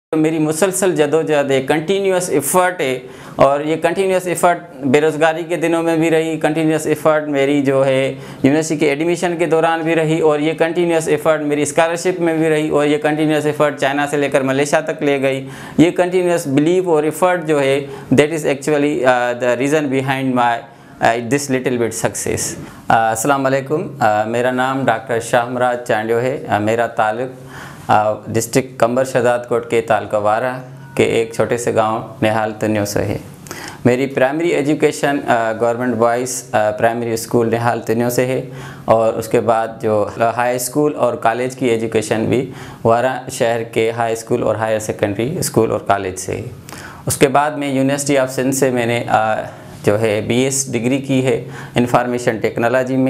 तो मेरी मुसलसल जदोजहद है, कंटिन्यूस एफ़र्ट है और ये कंटिन्यूस एफ़र्ट बेरोज़गारी के दिनों में भी रही, कंटिन्यूस एफ़र्ट मेरी जो है यूनिवर्सिटी के एडमिशन के दौरान भी रही और ये कंटिन्यूस एफ़र्ट मेरी स्कॉलरशिप में भी रही और ये कंटिन्यूस एफ़र्ट चाइना से लेकर मलेशिया तक ले गई। ये कंटिन्यूस बिलीव और एफ़र्ट जो है that is actually the reason behind my this little bit success. अस्सलाम वालेकुम। मेरा नाम डॉक्टर शाहमराज चांडियो है। मेरा ताल्लुक़ डिस्ट्रिक्ट कंबर शहजाद कोट के तालका वारा के एक छोटे से गांव निहाल तन्यो से है। मेरी primary education government boys primary school निहाल तन्यो से है और उसके बाद जो हाई स्कूल और कॉलेज की एजुकेशन भी वारा शहर के हाई स्कूल और हायर सेकेंडरी स्कूल और कॉलेज से है। उसके बाद में यूनिवर्सिटी ऑफ सिंध से मैंने जो है BS डिग्री की है इंफॉर्मेशन टेक्नोलॉजी में।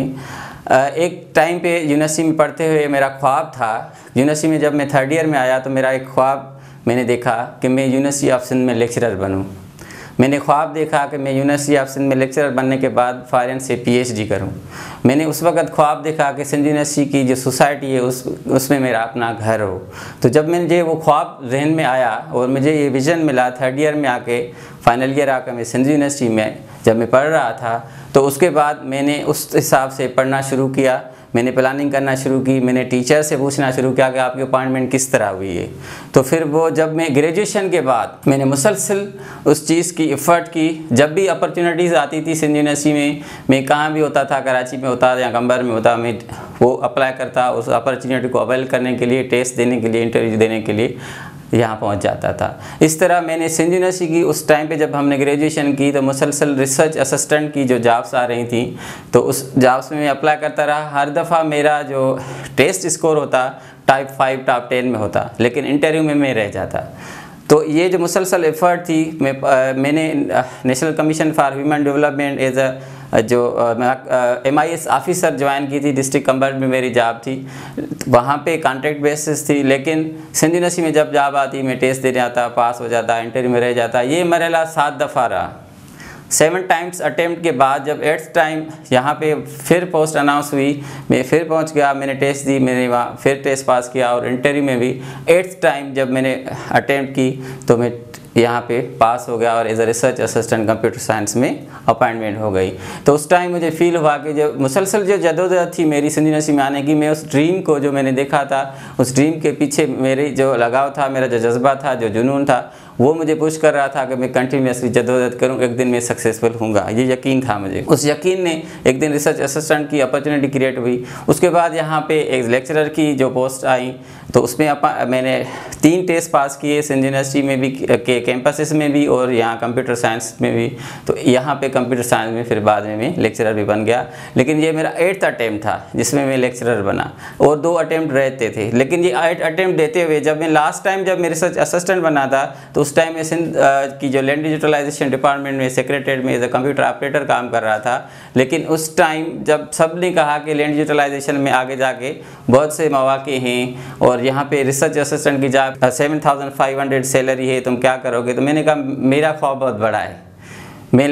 एक टाइम पे यूनिवर्सिटी में पढ़ते हुए मेरा ख्वाब था, यूनिवर्सिटी में जब मैं 3rd ईयर में आया तो मेरा एक ख्वाब मैंने देखा कि मैं यूनिवर्सिटी ऑफ सिंध में लेक्चरर बनूं। मैंने ख्वाब देखा कि मैं यूनिवर्सिटी ऑफ सिंध में लेक्चरर बनने के बाद फ़ॉरेन से PhD करूं। मैंने उस वक़्त ख्वाब देखा कि सिंध यूनिवर्सिटी की जो सोसाइटी है उसमें मेरा अपना घर हो। तो जब मुझे वो ख्वाब जहन में आया और मुझे ये विज़न मिला 3rd ईयर में आके, फाइनल ईयर आकर मैं सिंध यूनिवर्सिटी में जब मैं पढ़ रहा था तो उसके बाद मैंने उस हिसाब से पढ़ना शुरू किया। मैंने प्लानिंग करना शुरू की, मैंने टीचर से पूछना शुरू किया कि आपकी अपॉइंटमेंट किस तरह हुई है। तो फिर वो जब मैं ग्रेजुएशन के बाद मैंने मुसलसल उस चीज़ की एफ़र्ट की। जब भी अपॉर्चुनिटीज़ आती थी सिंध यूनिवर्सिटी में, मैं कहाँ भी होता था, कराची में होता या कंबर में होता, मैं वो अप्लाई करता, उस अपॉर्चुनिटी को अवेल करने के लिए, टेस्ट देने के लिए, इंटरव्यू देने के लिए यहाँ पहुँच जाता था। इस तरह मैंने सिंध यूनिवर्सिटी की उस टाइम पे जब हमने ग्रेजुएशन की तो मुसलसल रिसर्च असिस्टेंट की जो जॉब्स आ रही थी तो उस जॉब्स में मैं अप्लाई करता रहा। हर दफ़ा मेरा जो टेस्ट स्कोर होता टाइप 5 टॉप 10 में होता, लेकिन इंटरव्यू में मैं रह जाता। तो ये जो मुसलसल एफ़र्ट थी मैंने National Commission for Human Development as जो MIS ऑफिसर ज्वाइन की थी, डिस्ट्रिक्ट कंबर में मेरी जॉब थी। वहाँ पे कॉन्ट्रैक्ट बेसिस थी, लेकिन सिंध यूनिवर्सिटी में जब जॉब आती मैं टेस्ट देने आता, पास हो जाता, इंटरव्यू में रह जाता। ये मरहला 7 दफ़ा रहा। 7 टाइम्स अटेम्प्ट के बाद जब 8th टाइम यहाँ पे फिर पोस्ट अनाउंस हुई, मैं फिर पहुँच गया, मैंने टेस्ट दी, मैंने वहाँ फिर टेस्ट पास किया और इंटरव्यू में भी 8th टाइम जब मैंने अटेम्प्ट की तो मैं यहाँ पे पास हो गया और as a research assistant computer science में अपॉइंटमेंट हो गई। तो उस टाइम मुझे फील हुआ कि जो मुसलसल जो जदोजहद थी मेरी सिंध यूनिवर्सिटी में आने की, मैं उस ड्रीम को जो मैंने देखा था, उस ड्रीम के पीछे मेरी जो लगाव था, मेरा जो जज्बा था, जो जुनून था, वो मुझे पुश कर रहा था कि मैं कंटिन्यूसली जदोजहद करूं, एक दिन मैं सक्सेसफुल होऊंगा। ये यकीन था मुझे। उस यकीन ने एक दिन रिसर्च असिस्टेंट की अपॉर्चुनिटी क्रिएट हुई। उसके बाद यहाँ पे एक लेक्चरर की जो पोस्ट आई तो उसमें मैंने 3 टेस्ट पास किए सिंध यूनिवर्सिटी में भी के कैंपसेस में भी और यहाँ कंप्यूटर साइंस में भी। तो यहाँ पे कंप्यूटर साइंस में फिर बाद में मैं लेक्चरर भी बन गया। लेकिन ये मेरा 8th अटैम्प्ट था जिसमें मैं लेक्चरर बना और 2 अटैम्प्ट रहते थे। लेकिन ये 8 अटैम्प्ट देते हुए जब मैं लास्ट टाइम जब मैं रिसर्च असिस्टेंट बना था तो उस टाइम में सिंध की जो लैंड डिजिटलाइजेशन डिपार्टमेंट में सेक्रेटरीट में एज अ कंप्यूटर ऑपरेटर काम कर रहा था। लेकिन उस टाइम जब सब ने कहा कि लैंड डिजिटलाइजेशन में आगे जाके बहुत से मौके हैं और यहाँ पे रिसर्च असिस्टेंट की जॉब 7,500 सैलरी है, तुम क्या करोगे? तो मैंने कहा मेरा ख्वाब बहुत बड़ा है। मैं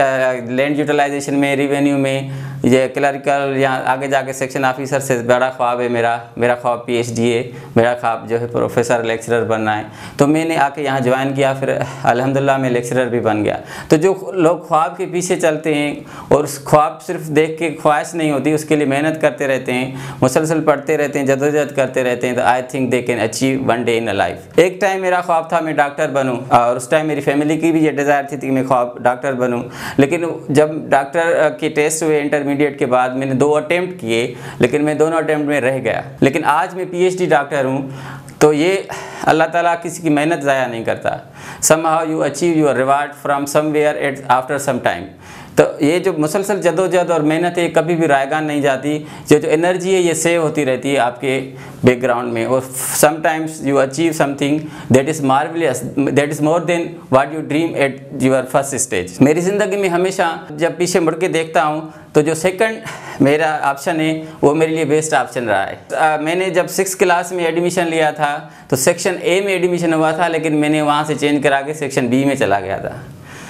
लैंड यूटिलाइजेशन में, रिवेन्यू में, ये क्लरिकल या आगे जाके सेक्शन ऑफिसर से बड़ा ख्वाब है मेरा ख्वाब PhD है, मेरा ख्वाब जो है प्रोफेसर लेक्चरर बनना है। तो मैंने आके यहाँ ज्वाइन किया, फिर अल्हम्दुलिल्लाह मैं लेक्चरर भी बन गया। तो जो लोग ख्वाब के पीछे चलते हैं और उस ख्वाब सिर्फ देख के ख्वाहिश नहीं होती, उसके लिए मेहनत करते रहते हैं, मुसलसल पढ़ते रहते हैं, जदोजहद करते रहते हैं, तो I think they can achieve one day in a life. एक टाइम मेरा ख्वाब था मैं डॉक्टर बनूँ और उस टाइम मेरी फैमिली की भी ये डिज़ायर थी कि मैं ख्वाब डॉक्टर बनूँ। लेकिन जब डॉक्टर के टेस्ट हुए इंटरमीडिएट के बाद मैंने 2 अटेम्प्ट किए, लेकिन मैं दोनों अटेम्प्ट में रह गया। लेकिन आज मैं PhD डॉक्टर हूँ। तो ये अल्लाह ताला किसी की मेहनत ज़ाया नहीं करता। somehow you achieve your reward from somewhere after some time। तो ये जो मुसलसल जदोजहद और मेहनत है कभी भी रायगान नहीं जाती। जो एनर्जी है ये सेव होती रहती है आपके बैकग्राउंड में और sometimes you achieve something that is marvellous, that is more than what you dream at your first stage. मेरी ज़िंदगी में हमेशा जब पीछे मुड़ के देखता हूँ तो जो सेकंड मेरा ऑप्शन है वो मेरे लिए बेस्ट ऑप्शन रहा है। मैंने जब 6th क्लास में एडमिशन लिया था तो सेक्शन A में एडमिशन हुआ था, लेकिन मैंने वहाँ से चेंज करा के सेक्शन B में चला गया था।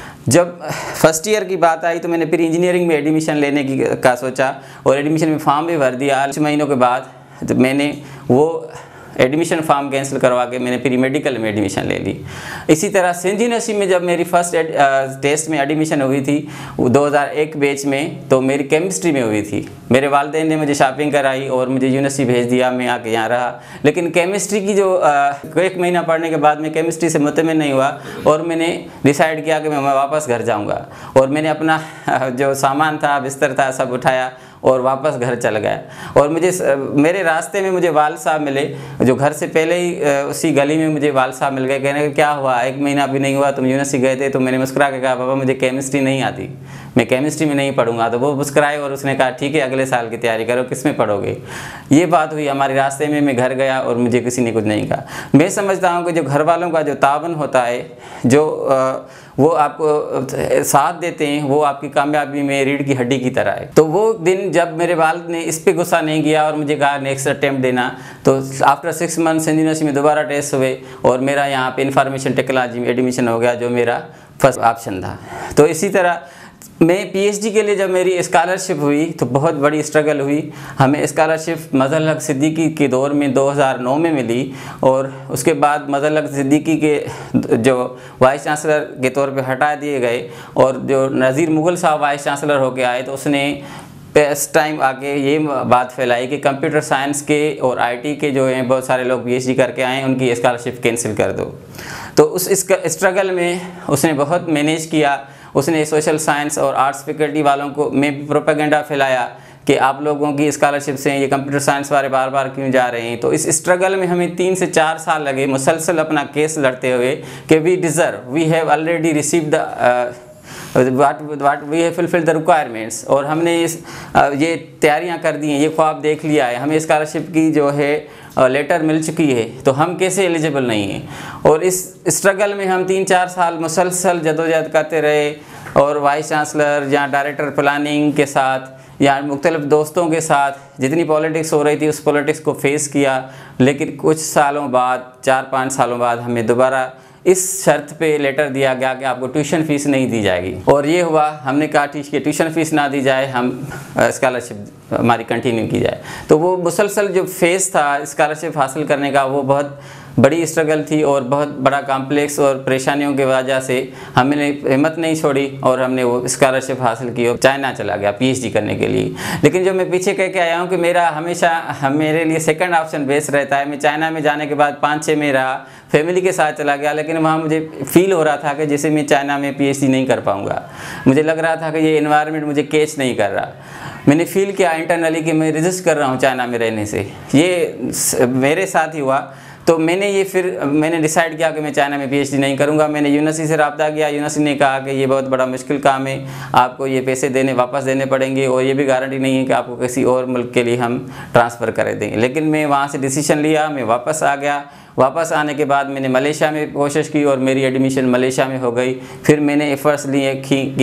जब फर्स्ट ईयर की बात आई तो मैंने फिर इंजीनियरिंग में एडमिशन लेने का सोचा और एडमिशन में फॉर्म भी भर दिया। 6 महीनों के बाद तो मैंने वो एडमिशन फॉर्म कैंसिल करवा के मैंने प्री मेडिकल में एडमिशन ले ली। इसी तरह सिंध यूनिवर्सिटी में जब मेरी फर्स्ट टेस्ट में एडमिशन हुई थी 2001 बैच में, तो मेरी केमिस्ट्री में हुई थी। मेरे वालिदैन ने मुझे शॉपिंग कराई और मुझे यूनिवर्सिटी भेज दिया, मैं आके यहाँ रहा। लेकिन केमिस्ट्री की जो 1 महीना पढ़ने के बाद मैं केमिस्ट्री से मुतमिन नहीं हुआ और मैंने डिसाइड किया कि मैं वापस घर जाऊँगा। और मैंने अपना जो सामान था, बिस्तर था, सब उठाया और वापस घर चला गया। और मेरे रास्ते में मुझे वाल साहब मिले, जो घर से पहले ही उसी गली में मुझे वाल साहब मिल गए। कहने क्या हुआ, 1 महीना भी नहीं हुआ, तुम यूनिवर्सिटी गए थे? तो मैंने मुस्कुरा के कहा पापा मुझे केमिस्ट्री नहीं आती, मैं केमिस्ट्री में नहीं पढ़ूंगा। तो वो मुस्कुराए और उसने कहा ठीक है अगले साल की तैयारी करो, किस में पढ़ोगे। ये बात हुई हमारे रास्ते में, मैं घर गया और मुझे किसी ने कुछ नहीं कहा। मैं समझता हूँ कि जो घर वालों का जो तावन होता है, जो वो आपको साथ देते हैं, वो आपकी कामयाबी में रीढ़ की हड्डी की तरह है। तो वो दिन जब मेरे वालिद ने इस पे गुस्सा नहीं किया और मुझे कहा नेक्स्ट अटेम्प्ट देना, तो आफ्टर 6 मंथ सिंध यूनिवर्सिटी में दोबारा टेस्ट हुए और मेरा यहाँ पे इंफॉर्मेशन टेक्नोलॉजी में एडमिशन हो गया, जो मेरा फर्स्ट ऑप्शन था। तो इसी तरह मैं पीएचडी के लिए जब मेरी स्कॉलरशिप हुई तो बहुत बड़ी स्ट्रगल हुई। हमें स्कॉलरशिप मज़हर हक सिद्दीकी के दौर में 2009 में मिली और उसके बाद मज़हर हक सिद्दीकी के जो वाइस चांसलर के तौर पे हटा दिए गए और जो नज़ीर मुग़ल साहब वाइस चांसलर होके आए, तो उसने इस टाइम आके ये बात फैलाई कि कंप्यूटर साइंस के और आईटी के जो हैं बहुत सारे लोग पीएचडी करके आए हैं, उनकी स्कॉलरशिप कैंसिल कर दो। तो उस स्ट्रगल में उसने बहुत मैनेज किया। उसने सोशल साइंस और आर्ट्स फैकल्टी वालों को में प्रोपेगेंडा फैलाया कि आप लोगों की स्कॉलरशिप से ये कंप्यूटर साइंस वाले बार बार क्यों जा रहे हैं। तो इस स्ट्रगल में हमें 3 से 4 साल लगे मुसलसल अपना केस लड़ते हुए कि we deserve, we have already receive the what we have fulfil the requirements. और हमने ये तैयारियां कर दी हैं, ये ख्वाब देख लिया है, हमें स्कॉलरशिप की जो है लेटर मिल चुकी है, तो हम कैसे एलिजिबल नहीं हैं। और इस स्ट्रगल में हम 3-4 साल मुसलसल जदोजहद करते रहे और वाइस चांसलर या डायरेक्टर प्लानिंग के साथ या मुख्तलिफ दोस्तों के साथ जितनी पॉलिटिक्स हो रही थी उस पॉलिटिक्स को फेस किया। लेकिन कुछ सालों बाद, 4-5 सालों बाद हमें दोबारा इस शर्त पे लेटर दिया गया कि आपको ट्यूशन फ़ीस नहीं दी जाएगी। और ये हुआ, हमने कहा ठीक है ट्यूशन फ़ीस ना दी जाए, हम स्कॉलरशिप हमारी कंटिन्यू की जाए। तो वो मुसलसल जो फेज़ था स्कॉलरशिप हासिल करने का, वो बहुत बड़ी स्ट्रगल थी और बहुत बड़ा कॉम्प्लेक्स और परेशानियों की वजह से हमने हिम्मत नहीं छोड़ी और हमने वो स्कॉलरशिप हासिल की और चाइना चला गया पीएचडी करने के लिए। लेकिन जो मैं पीछे कह के आया हूँ कि मेरा हमेशा मेरे लिए सेकंड ऑप्शन बेस्ट रहता है। मैं चाइना में जाने के बाद 5-6 में रहा, फैमिली के साथ चला गया, लेकिन वहाँ मुझे फील हो रहा था कि जैसे मैं चाइना में पीएचडी नहीं कर पाऊँगा। मुझे लग रहा था कि ये एनवायरनमेंट मुझे कैच नहीं कर रहा। मैंने फील किया इंटरनली कि मैं रेजिस्ट कर रहा हूँ चाइना में रहने से। ये मेरे साथ ही हुआ। तो मैंने डिसाइड किया कि मैं चाइना में पीएचडी नहीं करूंगा। मैंने यूनिवर्सिटी से रब्ता किया, यूनिवर्सिटी ने कहा कि ये बहुत बड़ा मुश्किल काम है, आपको ये पैसे वापस देने पड़ेंगे और ये भी गारंटी नहीं है कि आपको किसी और मुल्क के लिए हम ट्रांसफ़र कर देंगे। लेकिन मैं वहाँ से डिसीजन लिया, मैं वापस आ गया। वापस आने के बाद मैंने मलेशिया में कोशिश की और मेरी एडमिशन मलेशिया में हो गई। फिर मैंने एफर्ट्स लिए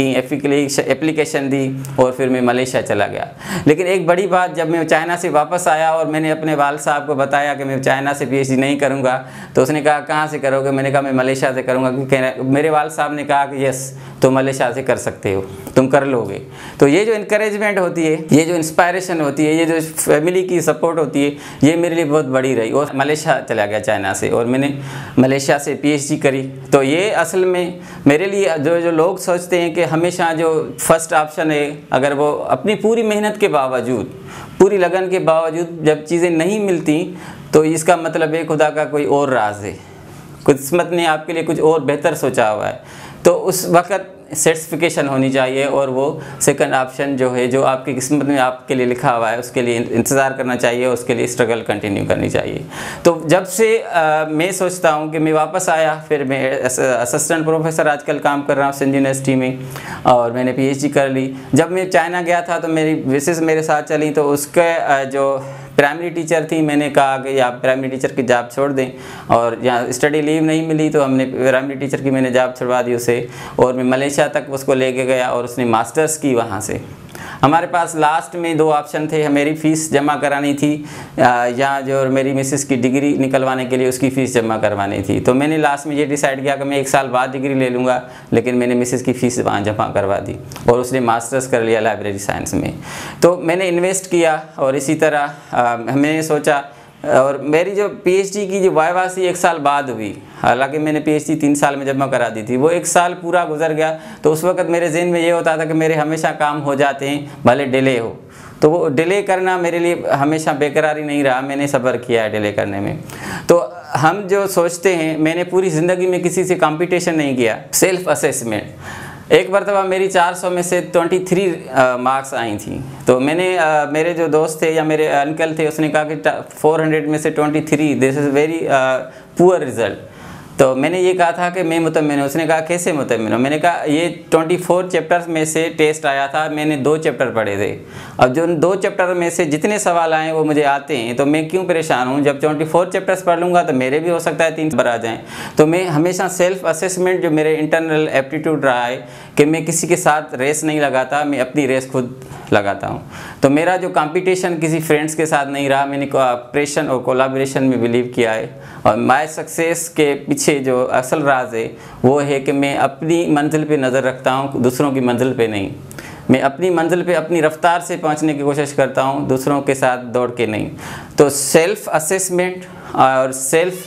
की एप्लीकेशन दी और फिर मैं मलेशिया चला गया। लेकिन एक बड़ी बात, जब मैं चाइना से वापस आया और मैंने अपने वाल साहब को बताया कि मैं चाइना से पीएचडी नहीं करूंगा, तो उसने कहा कहाँ से करोगे? मैंने कहा मैं मलेशिया से करूँगा। क्योंकि मेरे वाल साहब ने कहा कि यस तुम मलेशिया से कर सकते हो, तुम कर लोगे। तो ये जो इनकरेजमेंट होती है, ये जो इंस्पायरेशन होती है, ये जो फैमिली की सपोर्ट होती है, ये मेरे लिए बहुत बड़ी रही। और मलेशिया चला गया चाइना से और मैंने मलेशिया से पीएचडी करी। तो ये असल में मेरे लिए जो लोग सोचते हैं कि हमेशा जो फर्स्ट ऑप्शन है, अगर वो अपनी पूरी मेहनत के बावजूद, पूरी लगन के बावजूद जब चीज़ें नहीं मिलती, तो इसका मतलब है खुदा का कोई और राज है, किस्मत ने आपके लिए कुछ और बेहतर सोचा हुआ है। तो उस वक़्त सर्टिफिकेशन होनी चाहिए और वो सेकंड ऑप्शन जो है, जो आपकी किस्मत में आपके लिए लिखा हुआ है, उसके लिए इंतज़ार करना चाहिए, उसके लिए स्ट्रगल कंटिन्यू करनी चाहिए। तो जब से मैं सोचता हूँ कि मैं वापस आया, फिर मैं असिस्टेंट प्रोफेसर आजकल काम कर रहा हूँ सिंध यूनिवर्सिटी में और मैंने पीएचडी कर ली। जब मैं चाइना गया था तो मेरी विशेष मेरे साथ चली, तो उसके जो प्राइमरी टीचर थी, मैंने कहा कि आप प्राइमरी टीचर की जॉब छोड़ दें। और यहाँ स्टडी लीव नहीं मिली तो हमने प्राइमरी टीचर की मैंने जॉब छुड़वा दी उसे, और मैं मलेशिया तक उसको लेके गया और उसने मास्टर्स की वहाँ से। हमारे पास लास्ट में 2 ऑप्शन थे, मेरी फ़ीस जमा करानी थी या जो मेरी मिसेस की डिग्री निकलवाने के लिए उसकी फ़ीस जमा करवानी थी। तो मैंने लास्ट में ये डिसाइड किया कि मैं 1 साल बाद डिग्री ले लूँगा, लेकिन मैंने मिसेस की फ़ीस वहाँ जमा करवा दी और उसने मास्टर्स कर लिया लाइब्रेरी साइंस में। तो मैंने इन्वेस्ट किया और इसी तरह मैंने सोचा और मेरी जो पीएचडी की जो वाइवा थी 1 साल बाद हुई, हालांकि मैंने पीएचडी 3 साल में जमा करा दी थी। वो 1 साल पूरा गुजर गया, तो उस वक्त मेरे जहन में ये होता था कि मेरे हमेशा काम हो जाते हैं भले डिले हो। तो वो डिले करना मेरे लिए हमेशा बेकरारी नहीं रहा, मैंने सब्र किया है डिले करने में। तो हम जो सोचते हैं, मैंने पूरी ज़िंदगी में किसी से कंपटीशन नहीं किया। सेल्फ असेसमेंट, एक मरतबा मेरी 400 में से 23 मार्क्स आई थी, तो मैंने मेरे जो दोस्त थे या मेरे अंकल थे, उसने कहा कि 400 में से 23, this is very poor result. तो मैंने ये कहा था कि मैं मुतमिन हूँ। उसने कहा कैसे मुतमिन हूँ? मैंने कहा ये 24 चैप्टर्स में से टेस्ट आया था, मैंने 2 चैप्टर पढ़े थे। अब जो 2 चैप्टर में से जितने सवाल आए वो मुझे आते हैं, तो मैं क्यों परेशान हूँ? जब 24 चैप्टर्स पढ़ लूँगा तो मेरे भी हो सकता है 3 नंबर आ जाएँ। तो मैं हमेशा सेल्फ असेसमेंट जो मेरे इंटरनल एप्टीट्यूड रहा है कि मैं किसी के साथ रेस नहीं लगाता, मैं अपनी रेस खुद लगाता हूँ। तो मेरा जो कंपटीशन किसी फ्रेंड्स के साथ नहीं रहा, मैंने कोऑपरेशन और कोलाब्रेशन में बिलीव किया है। और माय सक्सेस के पीछे जो असल राज है वो है कि मैं अपनी मंजिल पे नज़र रखता हूँ, दूसरों की मंजिल पे नहीं। मैं अपनी मंजिल पे अपनी रफ्तार से पहुँचने की कोशिश करता हूँ, दूसरों के साथ दौड़ के नहीं। तो सेल्फ असेसमेंट और सेल्फ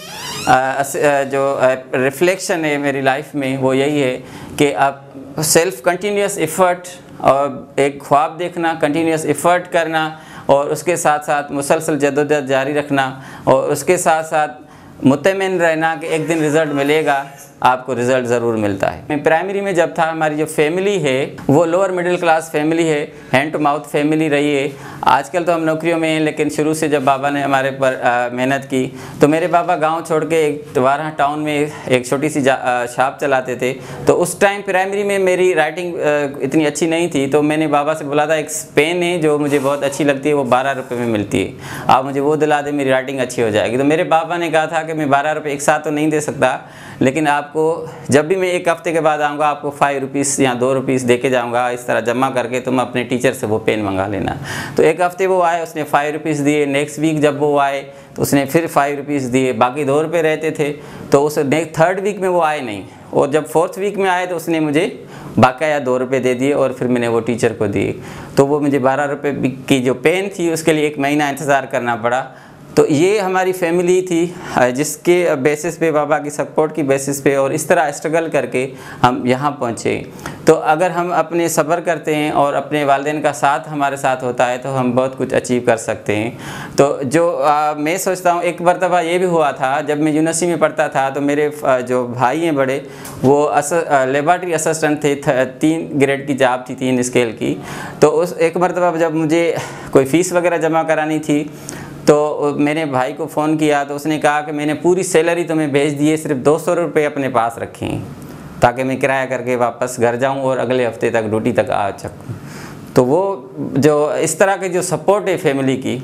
जो रिफ्लेक्शन है मेरी लाइफ में वो यही है कि आप सेल्फ कंटिन्यूस एफ़र्ट और एक ख्वाब देखना, कंटिन्यूस एफ़र्ट करना, और उसके साथ साथ मुसलसल जद्दोजहद जारी रखना, और उसके साथ साथ मुतमिन रहना कि एक दिन रिज़ल्ट मिलेगा, आपको रिज़ल्ट ज़रूर मिलता है। मैं प्राइमरी में जब था, हमारी जो फैमिली है वो लोअर मिडिल क्लास फैमिली है, हैंड टू माउथ फैमिली रही है। आजकल तो हम नौकरियों में हैं, लेकिन शुरू से जब बाबा ने हमारे पर मेहनत की, तो मेरे बाबा गांव छोड़ के एक वाराह टाउन में एक छोटी सी शॉप चलाते थे। तो उस टाइम प्राइमरी में मेरी राइटिंग इतनी अच्छी नहीं थी, तो मैंने बाबा से बोला था एक पेन है जो मुझे बहुत अच्छी लगती है, वो 12 रुपये में मिलती है, आप मुझे वो दिला दें, मेरी राइटिंग अच्छी हो जाएगी। तो मेरे बाबा ने कहा था कि मैं 12 रुपये एक साथ तो नहीं दे सकता, लेकिन आपको जब भी मैं 1 हफ्ते के बाद आऊँगा आपको 5 रुपीज़ या 2 रुपीज़ दे के जाऊँगा, इस तरह जमा करके तुम अपने टीचर से वो पेन मंगा लेना। तो 1 हफ्ते वो आए, उसने 5 रुपीज़ दिए। नेक्स्ट वीक जब वो आए तो उसने फिर 5 रुपीज़ दिए, बाकी 2 रुपये रहते थे। तो उस थर्ड वीक में वो आए नहीं, और जब 4th वीक में आए तो उसने मुझे बाकाया 2 रुपये दे दिए, और फिर मैंने वो टीचर को दिए। तो वो मुझे 12 रुपये की जो पेन थी उसके लिए 1 महीना इंतज़ार करना पड़ा। तो ये हमारी फैमिली थी, जिसके बेसिस पे, बाबा की सपोर्ट की बेसिस पे, और इस तरह स्ट्रगल करके हम यहाँ पहुँचे। तो अगर हम अपने सब्र करते हैं और अपने वालिदैन का साथ हमारे साथ होता है तो हम बहुत कुछ अचीव कर सकते हैं। तो जो मैं सोचता हूँ, एक मरतबा ये भी हुआ था जब मैं यूनिवर्सिटी में पढ़ता था, तो मेरे जो भाई हैं बड़े, वो लेबॉरेटरी असिस्टेंट थे, 3 ग्रेड की जॉब थी, 3 स्केल की। तो उस एक मरतबा जब मुझे कोई फ़ीस वगैरह जमा करानी थी, तो मैंने भाई को फ़ोन किया, तो उसने कहा कि मैंने पूरी सैलरी तुम्हें भेज दी है, सिर्फ 200 रुपये अपने पास रखें ताकि मैं किराया करके वापस घर जाऊं और अगले हफ्ते तक ड्यूटी तक आ सकूं। तो वो जो इस तरह की जो सपोर्ट है फैमिली की,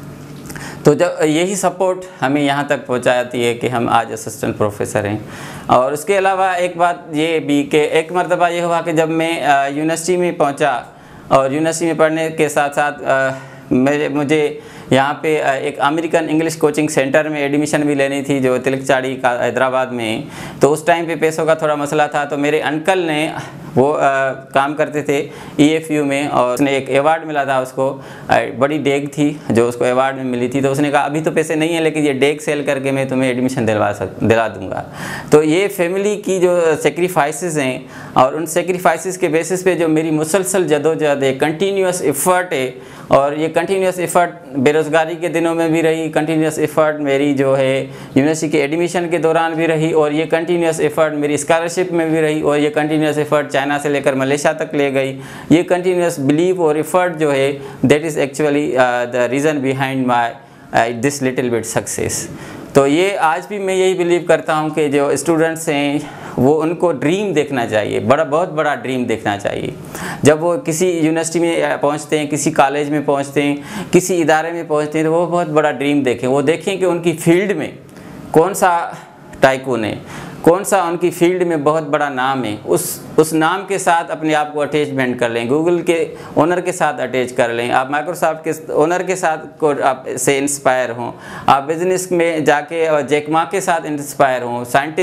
तो जब यही सपोर्ट हमें यहाँ तक पहुँचाती है कि हम आज असिस्टेंट प्रोफेसर हैं। और उसके अलावा एक बात ये भी कि एक मरतबा ये हुआ कि जब मैं यूनिवर्सिटी में पहुँचा, और यूनिवर्सिटी में पढ़ने के साथ साथ मुझे यहाँ पे एक अमेरिकन इंग्लिश कोचिंग सेंटर में एडमिशन भी लेनी थी जो तिलकचाड़ी का हैदराबाद में। तो उस टाइम पे पैसों का थोड़ा मसला था, तो मेरे अंकल ने वो काम करते थे EFU में, और उसने एक अवार्ड मिला था उसको, बड़ी डेग थी जो उसको अवार्ड में मिली थी। तो उसने कहा अभी तो पैसे नहीं है, लेकिन ये डेग सेल करके मैं तुम्हें एडमिशन दिला दूँगा। तो ये फैमिली की जो सेक्रीफाइसेस हैं, और उन सेक्रीफाइसेस के बेसिस पे जो मेरी मुसलसल जदोजहद है, कंटिन्यूस एफ़र्ट है, और ये कंटिन्यूस एफ़र्ट बेरोज़गारी के दिनों में भी रही, कंटिन्यूस एफ़र्ट मेरी जो है यूनिवर्सिटी के एडमिशन के दौरान भी रही, और ये कंटिन्यूस एफ़र्ट मेरी स्कॉलरशिप में भी रही, और ये कंटिन्यूस एफ़र्ट चाइना से लेकर मलेशिया तक ले गई। ये कंटिन्यूस बिलीव और एफ़र्ट जो है, that is actually the reason behind my this little bit success. तो ये आज भी मैं यही बिलीव करता हूँ कि जो स्टूडेंट्स हैं वो उनको ड्रीम देखना चाहिए, बहुत बड़ा ड्रीम देखना चाहिए। जब वो किसी यूनिवर्सिटी में पहुँचते हैं, किसी कॉलेज में पहुँचते हैं, किसी इदारे में पहुँचते हैं, तो वो बहुत बड़ा ड्रीम देखें। वो देखें कि उनकी फील्ड में कौन सा टाइकून है, कौन सा उनकी फील्ड में बहुत बड़ा नाम है, उस नाम के साथ अपने आप को अटैचमेंट कर लें। गूगल के ओनर के साथ अटैच कर लें, आप माइक्रोसॉफ्ट के ओनर के साथ को आप से इंस्पायर हों, आप बिज़नेस में जाके जैक मा के साथ इंस्पायर हों, साइंटिस्ट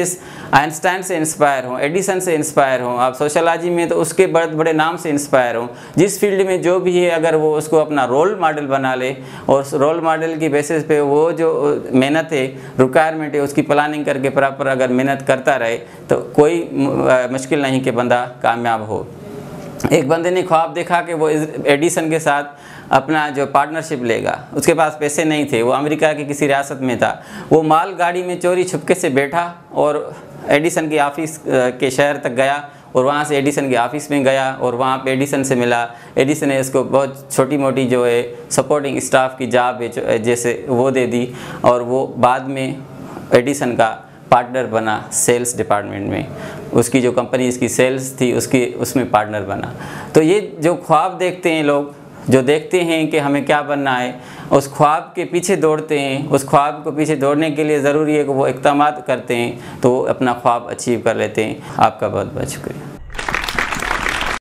आइंस्टाइन से इंस्पायर हों, एडिसन से इंस्पायर हों, आप सोशलॉजी में तो उसके बड़े बड़े नाम से इंस्पायर हों। जिस फील्ड में जो भी है, अगर वो उसको अपना रोल मॉडल बना ले और उस रोल मॉडल की बेसिस पे वो जो मेहनत है, रिक्वायरमेंट है, उसकी प्लानिंग करके प्रॉपर अगर मेहनत करता रहे तो कोई मुश्किल नहीं कि बंदा कामयाब हो। एक बंदे ने ख्वाब देखा कि वो एडिसन के साथ अपना जो पार्टनरशिप लेगा। उसके पास पैसे नहीं थे, वो अमेरिका की किसी रियासत में था। वो माल गाड़ी में चोरी छुपके से बैठा और एडिसन के ऑफिस के शहर तक गया और वहाँ से एडिसन के ऑफिस में गया और वहाँ पे एडिसन से मिला। एडिसन ने इसको बहुत छोटी मोटी जो है सपोर्टिंग स्टाफ की जॉब है जैसे वो दे दी और वो बाद में एडिसन का पार्टनर बना सेल्स डिपार्टमेंट में। उसकी जो कंपनी इसकी सेल्स थी उसमें पार्टनर बना। तो ये जो ख्वाब देखते हैं लोग, जो देखते हैं कि हमें क्या बनना है, उस ख्वाब के पीछे दौड़ते हैं। उस ख्वाब को पीछे दौड़ने के लिए ज़रूरी है कि वो इक़दाम करते हैं तो वो अपना ख्वाब अचीव कर लेते हैं। आपका बहुत बहुत शुक्रिया।